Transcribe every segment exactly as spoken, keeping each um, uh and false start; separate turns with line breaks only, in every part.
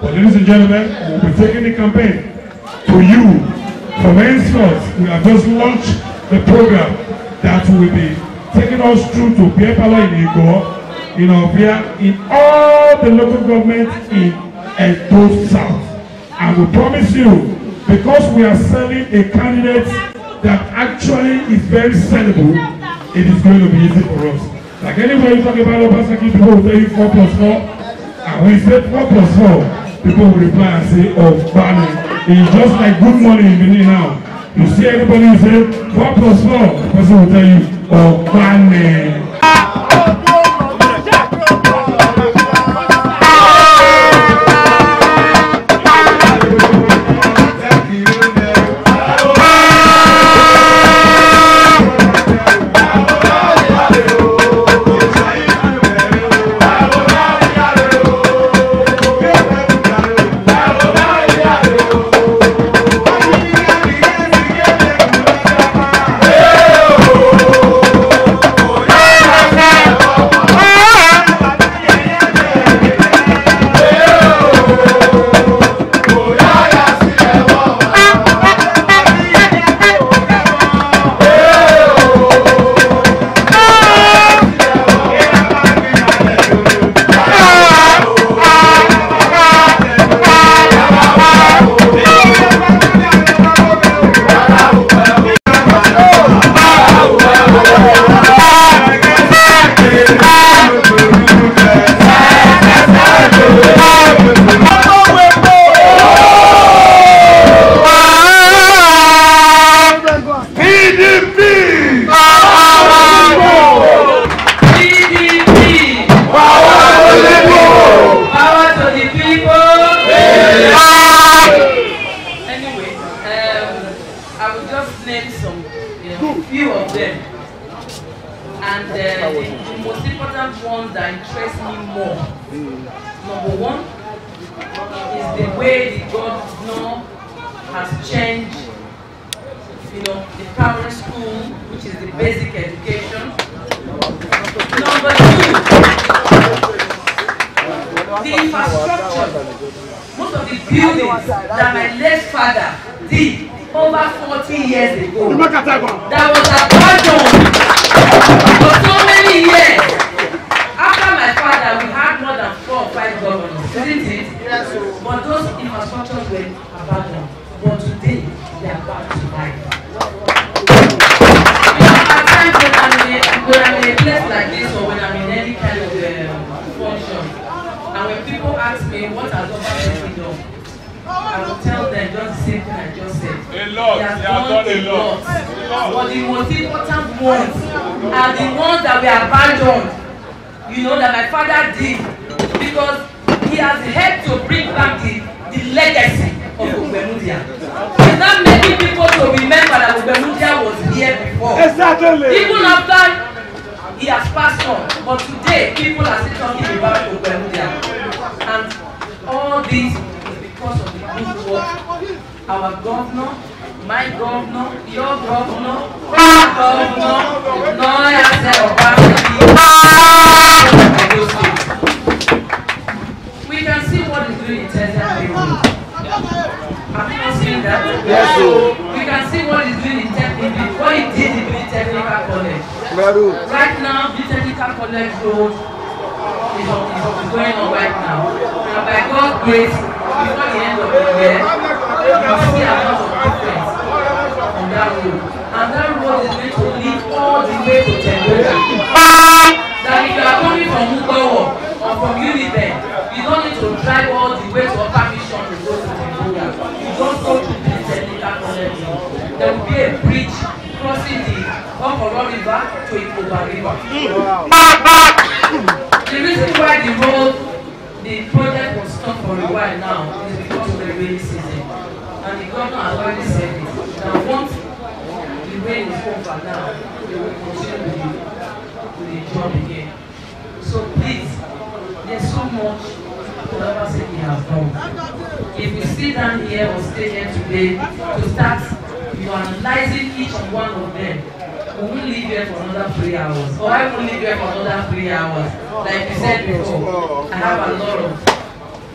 But ladies and gentlemen, we'll be taking the campaign to you. From henceforth, we have just launched the program that will be taking us through to Beer Parlour in Egor, in Obia, in all the local governments in Edo South. And we promise you, because we are selling a candidate that actually is very sellable, it is going to be easy for us. Like anywhere you talk about Obaseki, people will tell you four plus four. And when you say four plus four, people will reply and say, oh, Barney. It's just like good morning in Benin now. You see everybody who say four plus four, the person will tell you, oh, Barney.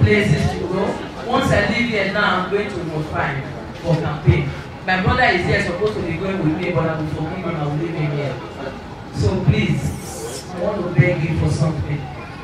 places to go. Once I leave here now, I'm going to Ward five for campaign. My brother is here, supposed to be going with me, but I will forgive him, I will leave him here. So please, I want to beg you for something.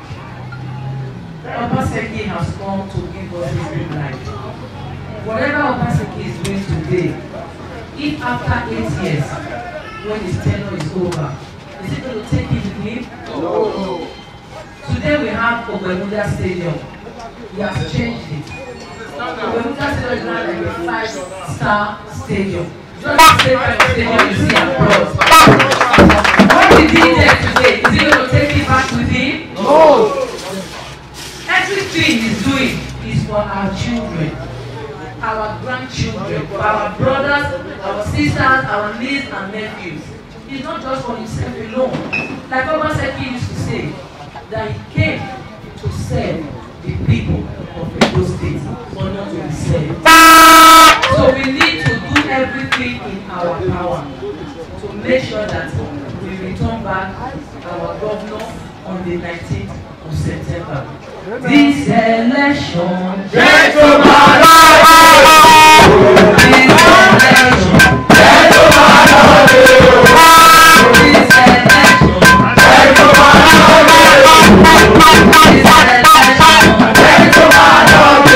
Obaseki has come to give us his good life. Whatever Obaseki is doing today, if after eight years, when his tenure is over, is it going to take it with him? No. Today we have Gubernatorial Stadium. He has changed it. Gubernatorial Stadium is now like a five-star stadium. Just the same kind of stadium you see across. What he did there today, is he going to take it back with him? No. Everything he's doing is for our children, our grandchildren, for our brothers, our sisters, our nieces and nephews. It's not just for himself alone. Like Obaseki used to say, that he came to serve the people of Edo State, but not to be served. So we need to do everything in our power to make sure that we return back our governor on the nineteenth of September. This election, get to my life. This election, get to my life. This election, get to my life. This election, get to my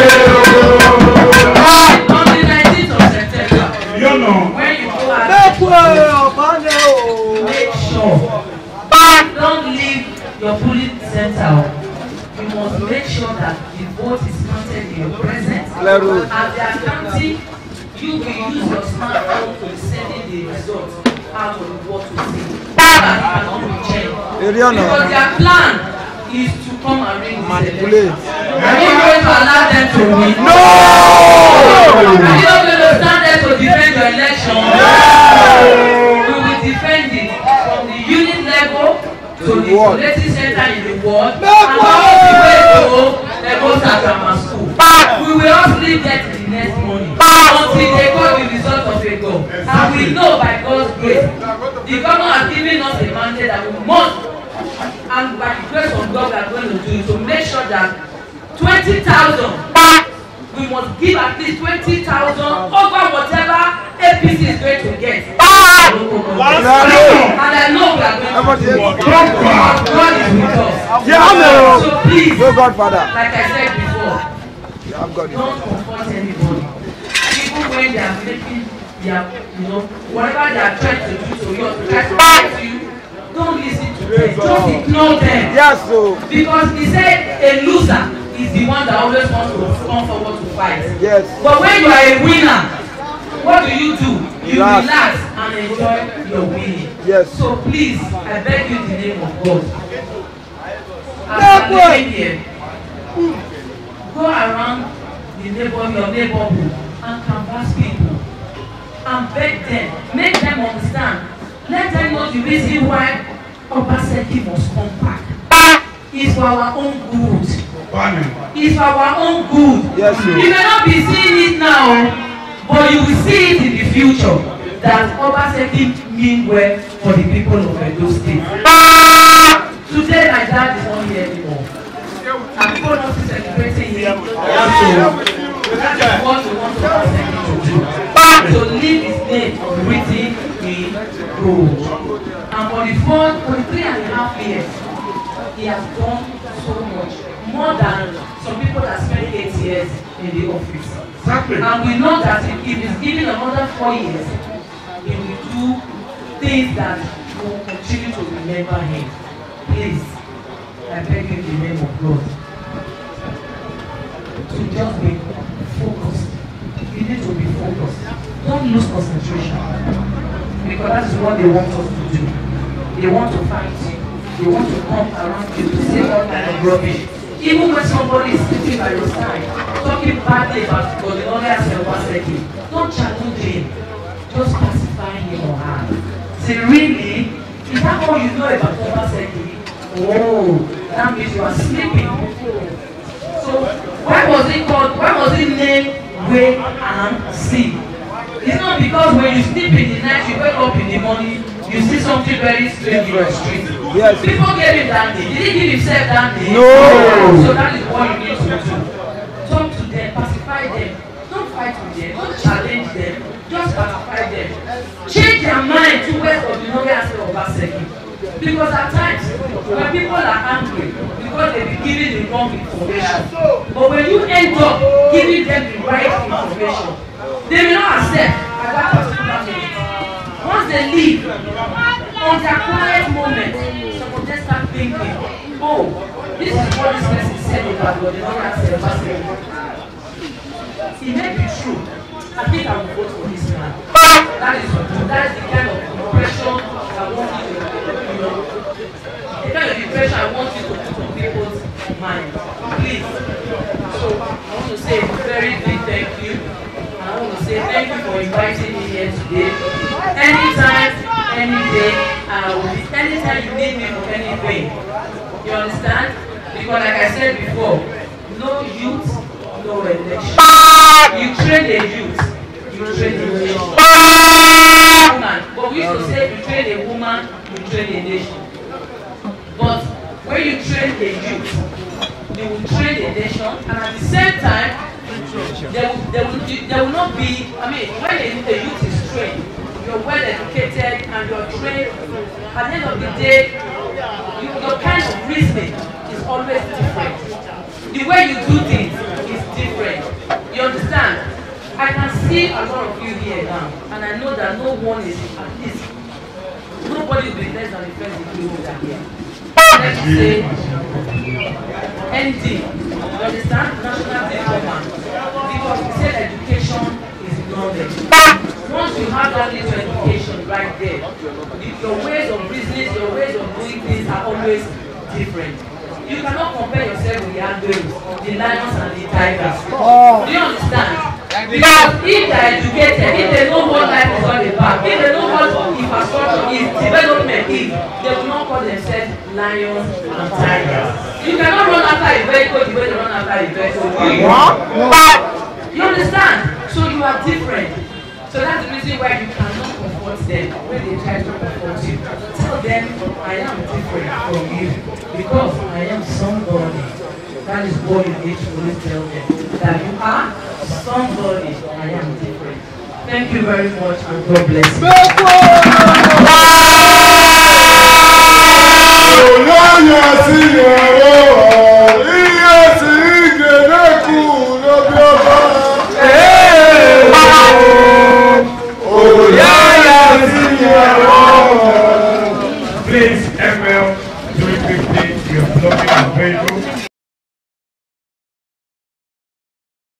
life. On the nineteenth of September, you know, when you go out, make sure don't leave your polling center. You must make sure that the vote is counted in your presence. As they are counting, you will use your smartphone to send in the results out of the vote to see. That cannot be changed. Because their plan is to come and ring this election. Are you going to allow them to win? No! Are you not going to stand there to defend your election? No! We will defend it from the unit level to the collective center in the world, and all the way to the most grammar school. We will all leave that to the next morning until they got the result of Egor. And we know by God's grace, the governor has given us a mandate that we must, and by the grace of God, we are going to do it to make sure that twenty thousand, we must give at least twenty thousand over whatever A P C is going to get. And I know we are going to do it. God is with us. So please, like I said before, don't comfort anybody. Even when they are making their, you know, whatever they are trying to do to you, to try to fight you, don't listen to them. Just ignore them. Yes, so. Because he said a loser is the one that always wants to come forward to fight. Yes. But when you are a winner, what do you do? You relax, relax and enjoy your winning. Yes. So please, I beg you in the name of God. As you are living here, go around the neighbor, your neighborhood and canvass people and beg them, make them understand. Let them know the reason why Obaseki must come back. It's for our own good. It's for our own good. Yes, you may not be seeing it now, but you will see it in the future that Obaseki mean well for the people of Edo State. Today, my dad is not here anymore. And people not celebrating him. So that is what we want Obaseki to do. To leave his name written in gold. And for the four, for the three and a half years, he has done so much. More than some people that spent eight years in the office. Exactly. And we know that if he's given another four years, he will do things that will continue to remember him. Please, I beg you in the name of God to just be focused. You need to be focused. Don't lose concentration. Because that is what they want us to do. They want to fight you. They want to come around you to say all kind of rubbish. Even when somebody is sitting by your side, talking badly about Godwin Obaseki, don't challenge him. Just pacify him or her. Say, really? Is that all you know about Obaseki? Oh, that means you are sleeping. So, why was it called, why was it named Wait and See? It's not because when you sleep in the night, you wake up in the morning, you see something very strange in your street. Yes. People gave him that name. Did he give himself that name? No. So that is what you need to do. fight with them, don't challenge them, just pacify them. Change their mind towards Godwin Obaseki. Because at times, when people are angry, because they be giving the wrong information. But when you end up giving them the right information, they will not accept at that particular moment. Once they leave, on their quiet moment, some of them start thinking, oh, this is what this person said about Godwin Obaseki. It may be true. I think I will vote for this man. That is that is the kind of impression I want you to, you know, the kind of impression I want you to put on people's mind. Please. So I want to say a very big thank you. And I want to say thank you for inviting me here today. Anytime, any day, I will be, anytime you need me for anything. You understand? Because like I said before, no youth, no election. You train a youth, you train a nation. But we used to say you train a woman, you train a nation. But when you train a youth, you will train a nation, and at the same time, there will, there will, there will not be, I mean, when a, a youth is trained, you're well educated and you're trained, at the end of the day, you, your kind of reasoning is always different. The way you do things is different. You understand? I can see a lot of you here now, and I know that no one is at least, nobody will be less than the first degree holder here. Let's say N D, you understand? National Diploma. Because we said education is knowledge. Once you have that little education right there, your ways of business, your ways of doing things are always different. You cannot compare yourself with the Egors, the lions and the tigers. Oh. Do you understand? Because if they are educated, if they know what life is all about, if they know what infrastructure is, development is, they will not call themselves lions and tigers. You cannot run after a vehicle the way they run after a vehicle. You understand? So you are different. So that's the reason why you cannot comfort them when they try to comfort you. Tell them, I am different from you because I am somebody. That is what you need to really tell them. That you are somebody. I am different. Thank you very much and God bless you.